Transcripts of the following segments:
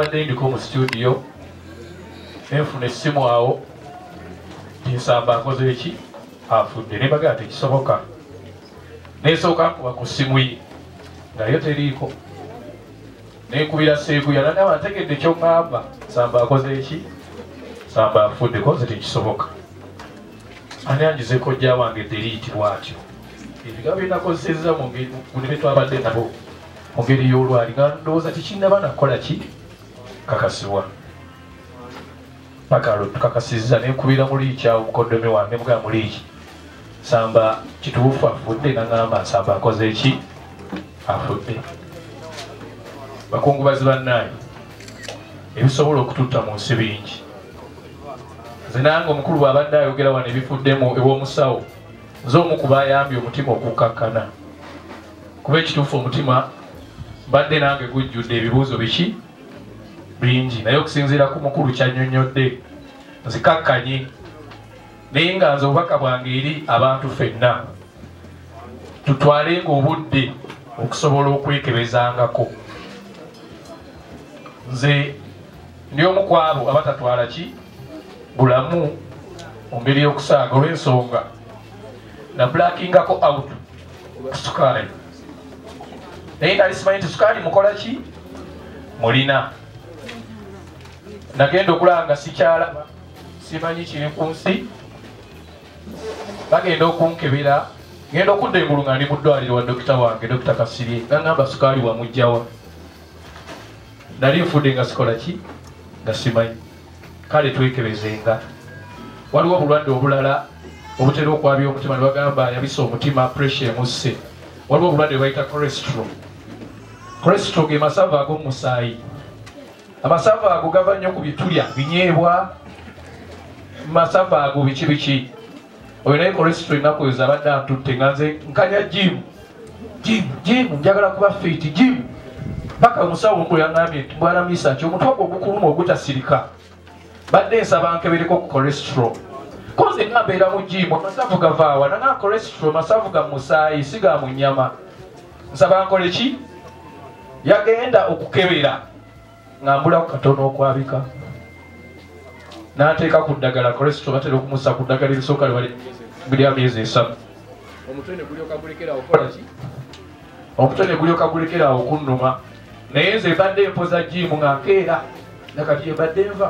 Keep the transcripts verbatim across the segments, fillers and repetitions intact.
nabadde ndiko mu studio enfuna essimu awo Nsamba akoze eki afudde ne bagamba tekisoboka nesooka nkuba ku ssimu ye ngayo teriiko nekubira seekuya nagamba ntegedde kyoŋŋamba Nsamba akoze eki Nsamba afudde koze tekisoboka ani angize kojja wange deriiti bwatyo ebigambo byenakozesezza mu ngeri twabadde nabo mu ngeri y'olwali nga ndowooza tekinnaba nakola ki kakasibwa paka tukakasizza nekubira muliiki awo mukoddomi wange mugaa muliiki Nsamba kituufu afudde naŋŋamba Nsamba akoze eki afudde bakungubazi bannaye ebisobola okututta mu nsi bingi nze nange omukulu bw'abadde ayogera wano ebifuddemu ew'omusawo nze omu ku bayambye omutima okukkakkana kuba ekituufu omutima mbadde nange gujjudde ebibuuzo biki bingi naye okusinziira ku mukulu kyannyonnyodde nzikakkanye naye nga nze obubaka bwange eri abantu ffenna tutwalenga obudde okusobola okwekebezangako nze ndi omu ku abo abatatwala ki bulamu mu ngeri y'okusaaga olw'ensonga na blackingako out sukaali naye nali simanyi nti sukaali mukola ki mulina nagenda okulaba nga sikyalaba simanyi kiri ku nsi bagenda okunkebera ngenda okudda engulu nga ndi mu ddwaliro wa dokita wange dokita Kasirye gaŋŋamba sukaali wamugjawa nali nfudde nga sikola ki nga simanyi kale twekebezenga waliwo obulwadde obulala obutera okwabya omutima ne bagamba yabisa omutima pressure emusse waliwo obulwadde bwe bayita cholesterol cholesterol ge masavu ag'omumusaayi amasavu ago gava nnyo ku bitulya binyeebwa masavu ago biki biki oyo naye cholesterol ennaku ezo abadde antutte nga nze nkanya jimu jimu jimu njagala kuba fiiti jimu paka omusawo omukulu yaŋŋambye nti bwana misa ki omutwe ogwo ogukuluma ogutasirika badde nsaba nkebereko ku cholesterol koze nga mbeera mu jimu amasavu gavaawa nanga cholesterol masavu ga musaayi si ga mu nnyama nsaba nkole ki yagenda okukebera ngambulaku katono okwabika n'ateeka ku ddagala cholesterol batera okumusa ku ddagala erisooka lya myezi esatu omutwe ne gulyoka gulekeraawo kola ki omutwe ne gulyoka gulekeraawo okunnuma naye nze badde mpoza jimu nga nkeera nakati ebadde nva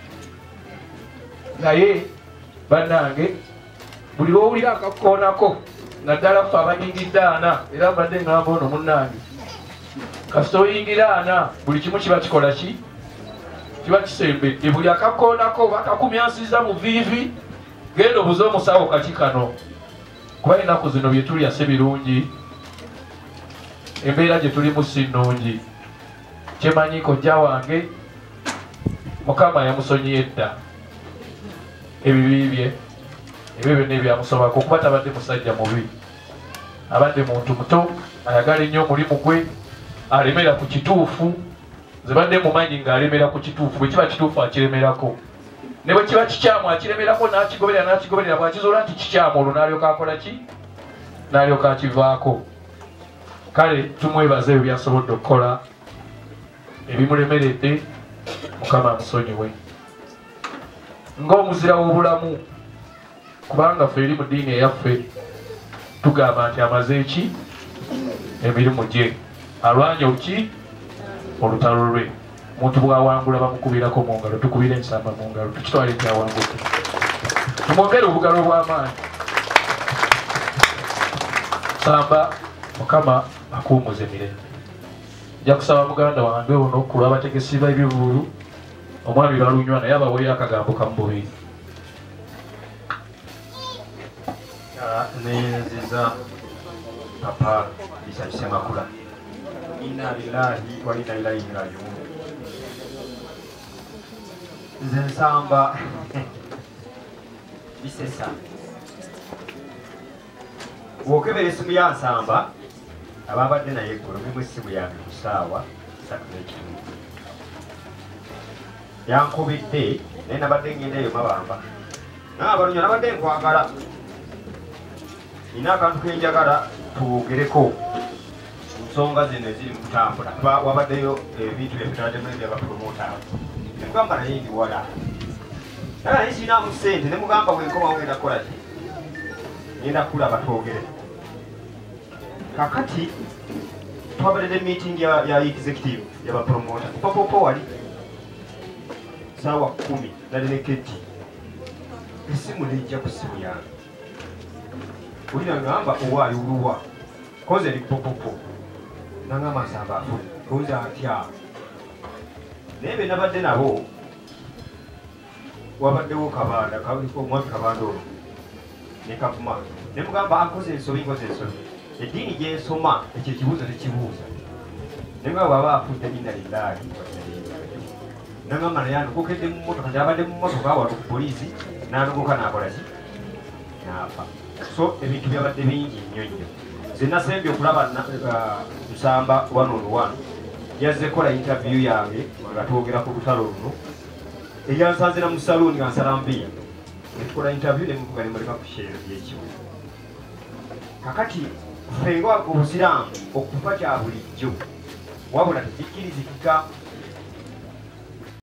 naye bannange buli lwowulira akakoonako naddala ffe abayingidde ana era badde ngamba ono munnange kasita oyingira ana buli kimu kiba kikola ki kiba kisembedde buli akakoonako bakakumyansiza mu viivi genda obuze omusawo kaki kano kuba ennaku zino bye tulya si birungi embeera gye tulimu si nnungi kyemanyi kojja wange Mukama yamusonyiye dda ebibi bye ebyo byonna ebyamusobako kuba tabadde musajja mubi abadde muntu muto ayagala ennyo omulimu gwe alemera ku kituufu nze badde mumanyi ng'alemera ku kituufu bwe kiba kituufu akiremerako ne bwe kiba kikyamu akiremerako n'akigoberera n'akigoberera bw'akizoola nti kikyamu olwo n'alyoka akola ki n'alyoka akivaako kale tumwebaza ebyo byasobodde okukola ebimulemeredde Mukama amusonyiwe ng'omuzira w'obulamu kubanga ffe eri mu ddiini eyaffe tugamba nti amaze eki emirimu gye alwanye oki olutalo lwe muntu bwawangula bamukubirako mu ngalo tukubire Nsamba mu ngalo tukitwale nti awangudde tumwongere obugalo bw'amaanyi Nsamba Mukama akuumuze emirembe nja kusaba muganda wange ono ku lw'abategesi b'ebivulu omwami balunywa naye abaweeyo akagambo kamububiri nenziza papa isa Ssemakula inna lillahi wa inna ilaihi raji'un nze Nsamba bisesa wokebera esimu ya Nsamba ababadde naye eggulo mulimu essimu yange ku ssaawa satu n'ekitundu yankubidde naye nabadde ngenda eyo mabamba naye abalunya nabadde nkwagala nina akantu kenjagala twogereko nsonga zino eziri mu kutambula kuba wabaddeyo ebintu byafetatemu byabapromota nemugamba naye ndi wala naye naye sirinamu ssente nemugamba bwenkomawo ngenda kukola ki ngenda kulaba twogere kakati twabadde meeting ya, ya executive yabapromota kupapopo wali sawa kumi nalineketi esimu nejja ku simu yange ulira ngamba owaayo oluwa koze ndi kupopopo nangamba Nsamba afune koza atya naye be nabadde nabo wabaddewo kabanda omwami kabanda olwo nekavuma nemugamba akoze ensobi nkoze ensobi eddiini gyensoma ekyo ekibuuzo tekibuuza nemugamba bwaba afudde inna lillahi nangamba naye anogokedde mu mmotoka gyabadde mu mmotoka wano ku poliisi n'anogoka n'akola ki n'afa so ebintu byabadde bingi nnyo nnyo nze nasembye okulaba Nsamba one on one yazze kola interview yange nga twogera ku lutalo luno eyansanzira mu saluuni nga nsala mbiya netukola interview nemuvuga nemuleka ku sheero yekiwe kakati fenga obusiraamu okufa kya bulijjo wabula tekikkirizikika